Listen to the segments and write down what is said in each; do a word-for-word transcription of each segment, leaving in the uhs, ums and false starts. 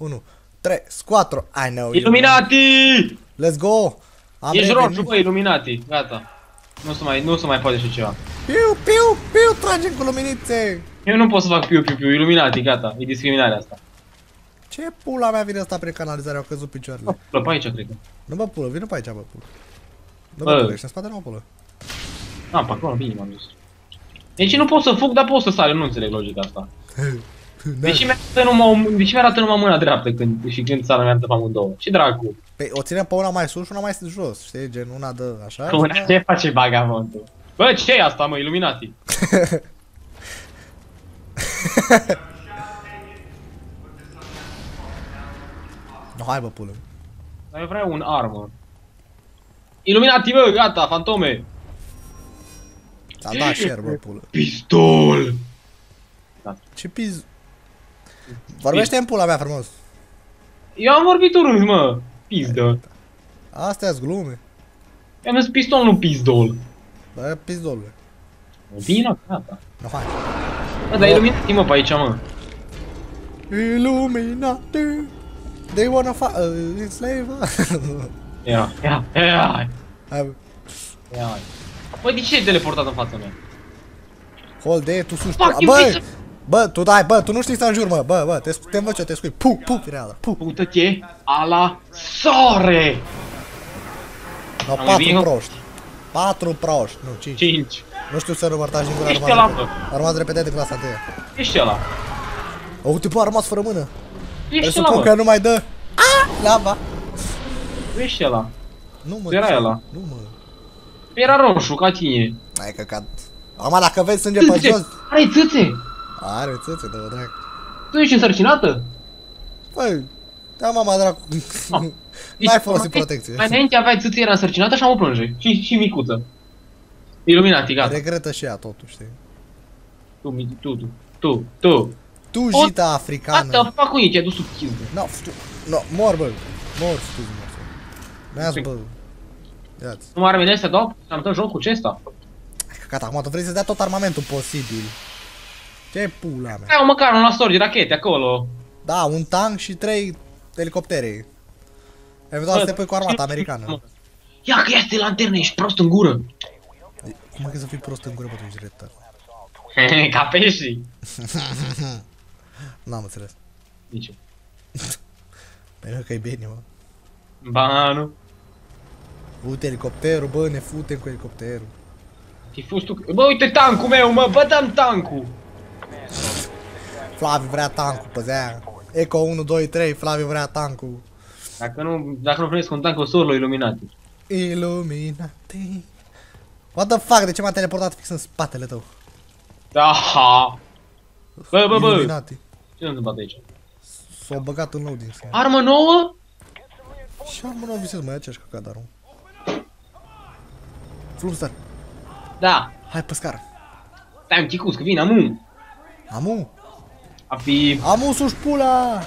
unu, trei, patru, I know. Illuminati! Let's go! Am Ești revenit. roșu, bă, Illuminati. Gata. Nu se mai, nu se mai poate așa ceva. Piu, piu, piu, tragem cu luminițe! Eu nu pot să fac piu, piu, piu. Illuminati, gata. E discriminarea asta. Ce pula mea vine asta prin canalizare, au căzut picioarele. Bă, pe aici, cred că. Nu bă pulă, vină pe aici, bă pulă. Nu Bă. bă pulă, ești în spate, nu mă pulă. Ah, pe acolo, bine m-am dus. Deci nu pot să fug, dar pot să sar, eu nu înțeleg logica asta. De ce mi-arată numai, de ce mi-arată numai mâna dreaptă când, și când țara mi-arată pe amândouă? Ce dracu? Păi o ținem pe una mai sus și una mai jos, știi? Gen una dă așa. Una, ce face bagabondul? Bă, ce e asta, mă, Illuminati? No, hai bă pulă. Dar eu vreau un armă. Illuminati, bă, gata, fantome! Ți-a dat share, bă pulă. Pistol! Ce piz... Vorbește în pula mea frumos. Eu am vorbit urât, mă! Pizdă! Astea-s glume. I-am zis pistol, nu pistol. Bă, pizdolule. Vino, gata. No, hai. Bă, dar Illuminati, mă, pe aici, mă. Illuminati. They wanna fa... Uh, enslave us. Ia, ia, ia, Hai bă. ia. Bă, de ce e teleportat în fața mea? Hold de, tu sus. Fuck, Bă, bă, tu dai, bă, tu nu știi să înjuri, mă. Bă, bă, te, te învăț eu, te scui. Pu, pu, fireală, pu. Pută-te a la soare! No, Am patru bine. proști. Patru proști, nu, cinci. Cinci. Nu știu să rămărtași din gura, Ești a rămas, ăla, bă. a rămas repede de clasa întâia. Ești ăla. O, uite, bă, a rămas fără mână. Ești ăla, Presupun că mă. nu mai dă. Ah, lava. Ești ăla. Nu, mă. Tu erai ce- ăla. Nu, mă. Era roșu, ca tine. Hai căcat. Acum dacă vezi sânge pe jos. Are țâțe! Are țâțe, dă-o drag. Tu ești însărcinată? Băi, da mama dracu. N-ai folosit protecție. Mai înainte aveai țâțe, era însărcinată și am o plânge. Și, și micuță. Illuminati, gata. Regretă și ea totul, știi? Tu, mi- tu, tu, tu, tu. Tu, O- jita africană. Gata, fac cu ei, te-ai dus sub chiză. No, știu. No, mor, bă. Mor, știu, mor. Mi-ați, bă. Ia-ți. Nu mai armele astea, dau? Am dat joc cu ce ăsta? Hai căcat, acum tu vrei să dea tot armamentul posibil. Ce pula mea. Hai, măcar un lastor de rachete acolo. Da, un tank și trei elicoptere. Eventual să te pui cu armata americană. Ia că ia-ți de lanternă, ești prost în gură. Cum e să fii prost în gură, bă, tu ești retard. Ca peștii. N-am înțeles. Nici eu. Păi nu că e bine, mă. Ba, nu. Uite elicopterul, bă, ne futem cu elicopterul. Fi fost tu. Bă, uite tancul meu, mă, bă, dăm tancul. Flaviu vrea tancul, păzea. Eco unu, doi, trei, Flaviu vrea tancul. Dacă nu, dacă nu primesc un tank, o sorul Illuminati. Illuminati. What the fuck, de ce m-a teleportat fix în spatele tău? Aha. Bă, bă, bă. Illuminati. Ce nu întâmplă aici? S-au băgat în loading screen. Armă nouă? Și am nu visez, mai aceeași căcat, dar nu. Flumstar, Da. hai pe scară. Stai un chicus, că vine, amu. Amu, A fi... amu sus pula!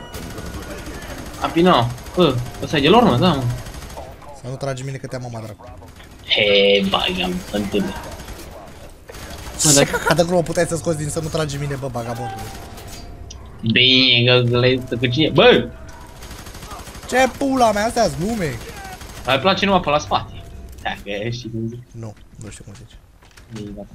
A fi, no. Bă, ăsta e de lor, mă, da, mă. Să nu tragi mine că te-am mama dracu. He, bagam, întâmplă. Mă, Ce dar... căcată glumă puteai să scoți din să nu tragi mine, bă, vagabondule. Bine, că le cu cine... Bă! Ce pula mea, astea-s glume. Mai place numai pe la spate. Dacă ești cum zic. Nu, nu știu cum zici. Bine, gata.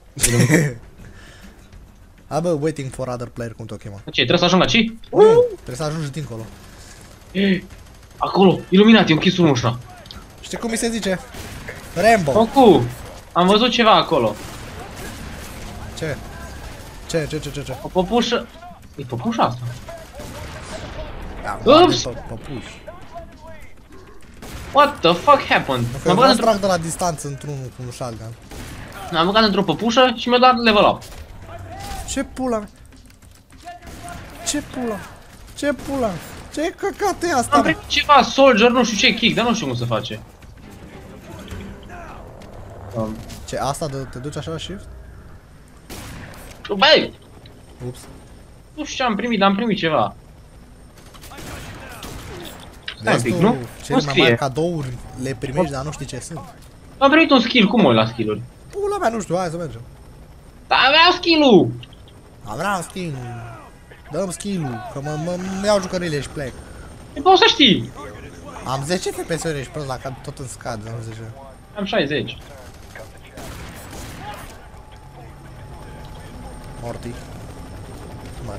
Hai bă, waiting for other player, cum te-o chema. Ce, trebuie să ajung la ce? Nu, trebuie să ajungi dincolo. Acolo, Illuminati, am închis ușa. Știi cum mi se zice? Rambo. Ocu, am văzut ceva acolo. Ce? Ce, ce, ce, ce, ce? O păpușă... E păpușa asta? Ia, Ups! bate pe păpuși. What the fuck happened? Că M-am vreau băgat să într-o... trag de la distanță într-unul cu un shotgun. M-am băgat într-o păpușă și mi-a dat level up. Ce pula mea? Ce pula? Ce pula? Ce căcat e asta? Am mă? primit ceva, soldier, nu știu ce kick, dar nu știu cum se face. Um, Ce, asta de, te duci așa la shift? Băi, Ups. nu știu ce am primit, dar am primit ceva. Stai un Vezi pic, tu, nu? cele Nu mai scrie. mari cadouri le primești, dar nu știi ce sunt. Am primit un skill, cum mă uit la skill-uri? Pula mea, nu știu, hai să mergem. Dar aveam skill-ul! Am vrea un skin. Dă-mi skill-ul, că mă, mă, mă iau jucările și plec. E poți să știi. Am zece F P S-uri și prost la cap, tot în scad, am zece. Am șaizeci. Morty. Mare.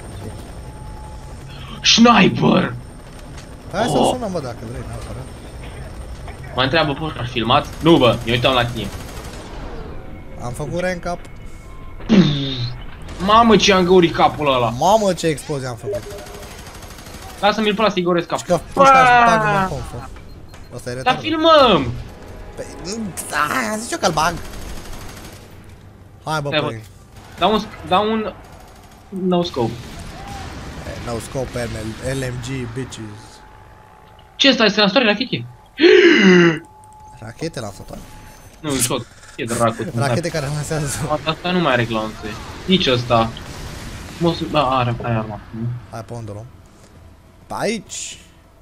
Sniper! Hai să-l Oh. sunăm, bă, dacă vrei, neapărat. Mă întreabă, poți aș filmat? Nu, bă, ne uităm la tine. Am făcut rank up. Mamă, ce am găurit capul ăla. Mamă, ce explozie am făcut. Lasă-mi-l pe ăla să-i goresc Și capul. că pușca și bagă mă confă. Ăsta e Dar retardă. filmăm! Păi, ah, zici eu că-l bag. Hai, bă, Stai, bă. păi. Dau un, dau un no scope. No scope, L M G, bitches. Ce stai, este lansatoare rachete? Rachete lansatoare. Nu, niciodată. E dracu. Rachete care lansează. Asta nu mai are glanțe. Nici ăsta. Mosul, da, are, are arma. Hai, pe unde o luăm? Pe aici.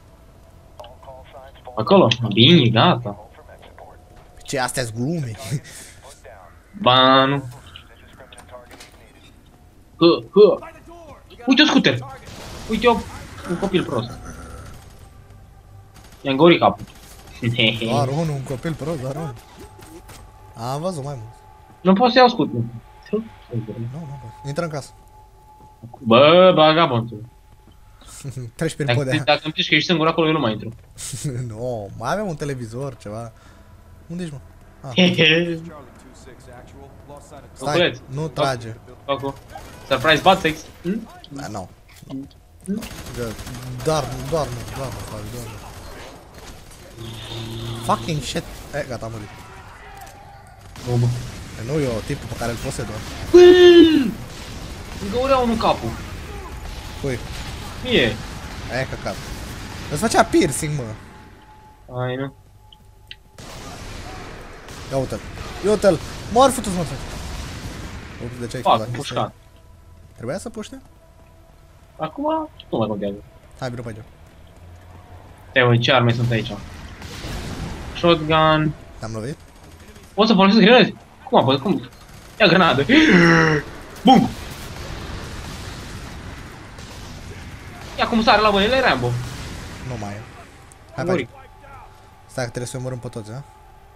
Acolo. Bine, gata. Ce, astea-s glume? Banu. Hă, hă. Uite o scuter. Uite o, un copil prost. I-am gorit capul. Doar unul, un copil prost, doar unul. Am văzut mai mult. Nu pot să iau scutul. Nu, nu pot. Intră în casă. Bă, vagabondul. Treci prin Dacă, podea. dacă îmi zici că ești singur acolo, eu nu mai intru. Nu, mai avem un televizor, ceva. Unde ești, mă? Ah, stai, Coculeț. nu trage. Cocu. Surprise butt sex. Hm? Da, nu. Că doar, doar nu, doar nu fac, doar nu. Fucking shit. E, gata, am murit. Nu, bă. E, nu eu, tipul pe care îl posed doar. Îmi găurea unul capul. Cui? Mie. E, căcat. Îți făcea piercing, mă. Ai, nu. Ia uite-l. Ia uite-l. Mor futus, mă, frate. Uite, de ce ai Fac, făcut pușcat. Trebuia să puște? Acum, nu mai contează. Hai, bine, pe Te uite, ce arme sunt aici? Shotgun. Te-am lovit? Poți să folosesc grenade? Cum apă? Cum? Ia grenadă. Bum! Ia cum sare la băile Rambo. Nu mai e. Hai, Mori. pe Stai că trebuie să omorâm pe toți, a?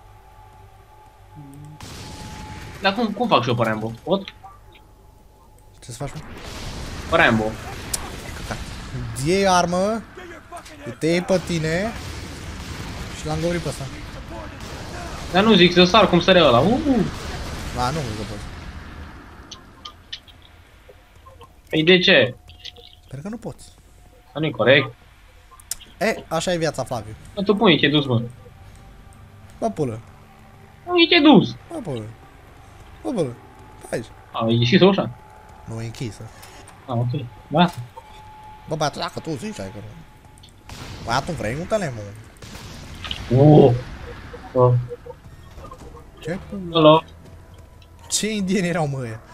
Dar cum, cum fac și eu pe Rambo? Pot? Ce să faci, mă? Pe Rambo. Îți iei armă, te iei pe tine și l-am găurit pe ăsta. Dar nu zic să sar cum sărea ăla. Uh! Da, nu că pot. Păi de ce? Sper că nu poți. Asta nu-i corect. E, așa e viața, Flaviu. Bă, tu pune, te-ai dus, mă. Bă, pulă. Nu, te-ai dus. Bă, pulă. Bă, pulă. Pe aici. A, e ieșit ușa? Nu e închisă. A, ok. Da. Bă, băiatul, dacă tu zici, ai că nu. Băiatul, vrei un telemon? Oh. Oh. Ce pulă? Hello. Ce indieni erau, mă, ăia?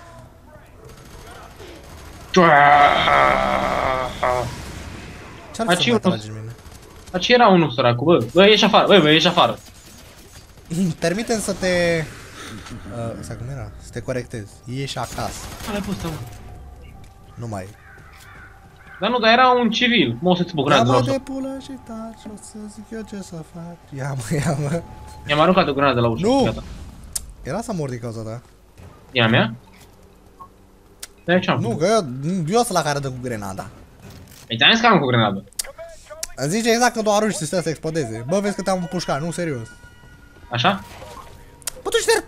Ce-ar fi Aci să mai unul- tragi în mine? Dar ce era unul săracu, bă? Bă, ieși afară, bă, bă, ieși afară. Permitem să te... Uh, să cum era? Să te corectezi. Ieși acasă. Ale pus să Nu mai e. Dar nu, dar era un civil. Mă o să-ți bucura de Ia-mă roșu. de pulă și taci, o să zic eu ce să fac. Ia-mă, ia-mă. Mi-am aruncat o granadă la ușă. Nu! Gata. Era să mor din cauza ta. E a mea? Dar ce-am Nu, făcut? că eu, eu sunt la care dă cu grenada. Păi ți-am zis că am cu grenadă. Îmi zice exact că tu arunci și stai să explodeze. Bă, vezi că te-am împușcat, nu, serios. Așa? Bă, tu șterg!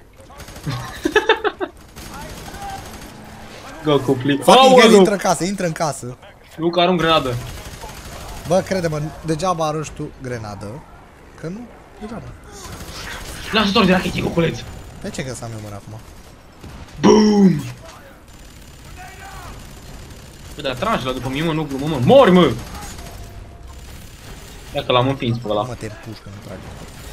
Go, cupli. Fucking hell, intră în casă, intră în casă. Nu că arunc grenadă. Bă, crede-mă, degeaba arunci tu grenadă. Că nu, degeaba. Lasă tor de rachete, cuculeț. De ce că să am eu mână acum? Boom! Bă, dar tragi la după mine, mă, nu glumă, mă. Mori, mă! Ia că l-am împins pe ăla. Mă, te pușcă, nu trage.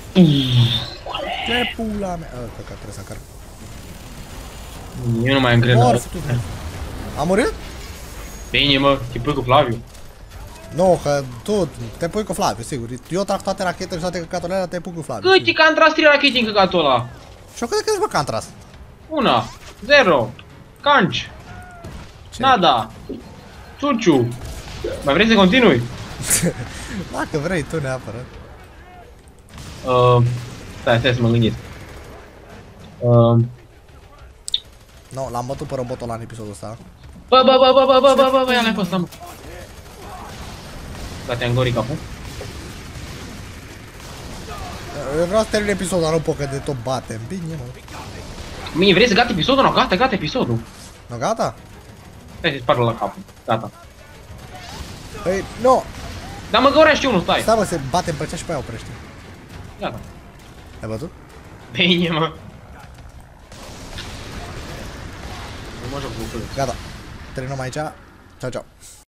Ce pula mea? A, căcat, trebuie să încarc. Eu nu mai am Mor, grenadă. futu. A murit? Bine, mă, te pui cu Flaviu. Nu, că tu te pui cu Flaviu, sigur. Eu trag toate rachetele și toate căcaturile alea, te pui cu Flaviu. Cât e că am tras trei rachete în căcatul ăla? Și eu cât de câți bă că am tras? Una, zero, canci, Ce? nada. Suciu! Mai vrei să continui? Dacă vrei tu neapărat. Uh, stai, stai să mă gândesc. Uh, Nu, l-am bătut pe robotul ăla în episodul ăsta. bă, bă, bă, bă, bă, bă, bă, bă, bă, ia-le pe ăsta, mă. Da, te-am gorit capul. Eu vreau să termin episodul, dar nu pot că de tot batem. Bine, mă. Mie, vrei să gata episodul? Nu, gata, gata episodul. Nu, gata? Stai să-i spargă la capul. Gata. Păi, nu. Dar mă găurește unul, stai. Stai, mă, se batem pe cea și pe aia oprește. Gata. Ai văzut? Bine, mă. Nu mă joc cu Gata. Terminăm aici. Ciao, ciao.